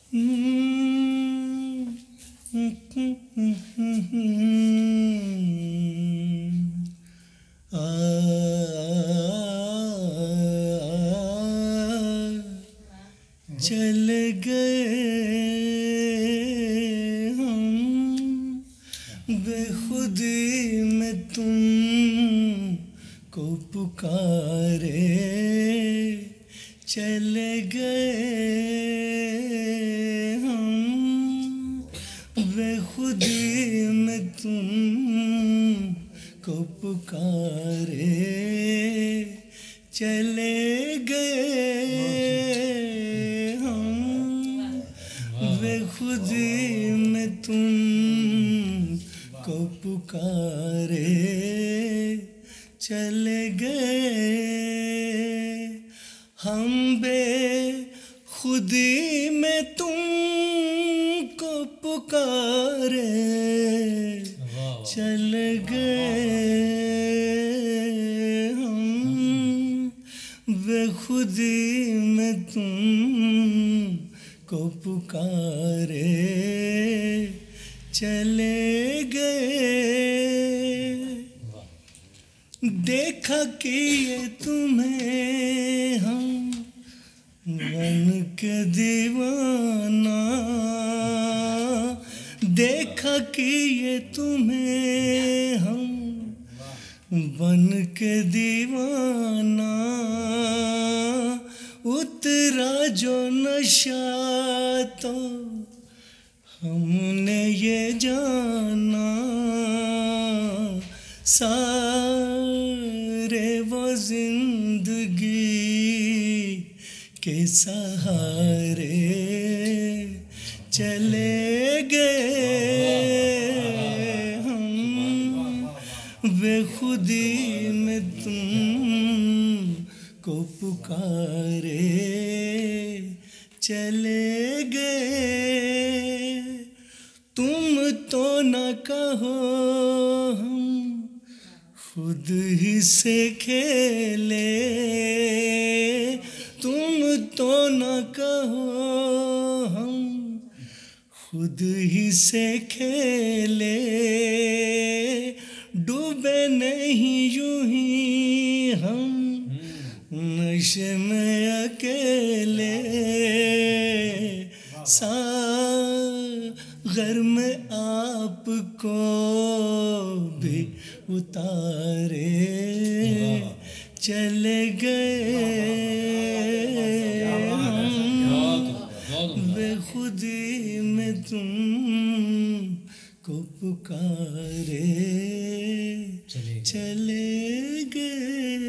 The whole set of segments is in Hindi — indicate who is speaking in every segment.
Speaker 1: चल गए हम बेखुदी में तुम को पुकारे, चले गए हम बेखुदी में तुम को पुकारे, चले गए हम बेखुदी में तुम को पुकारे, चले गए हम बेखुदी में तुम को पुकारे, चले गए हम बेखुदी में तुम को पुकारे, चले गए। देखा कि ये तुम्हें हम बन के दीवाना, देखा कि ये तुम्हें हम बन के दीवाना, उतरा जो नशा तो हमने ये जाना, सारे वो जिंदगी के सहारे चले गए हम बेखुदी में तुम को पुकारे, चले गए। तुम तो न कहो हम खुद ही से खेले, तुम तो न कहो हम खुद ही से खेले, डूबे नहीं यूं ही हम नशे में अकेले, सागर में आपको भी उतारे, चले गए बेखुदी में तुम को पुकारे, चले गए।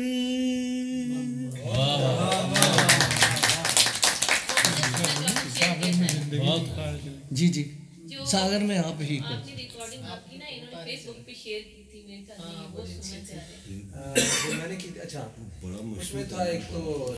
Speaker 1: जी जी, सागर में आप ही को
Speaker 2: आपने रिकॉर्डिंग आपकी ना इन्होंने फेसबुक पे शेयर की थी मेरे साथ, वो सुनना चाह रहे हैं।
Speaker 3: मैंने की, अच्छा उसमें था एक तो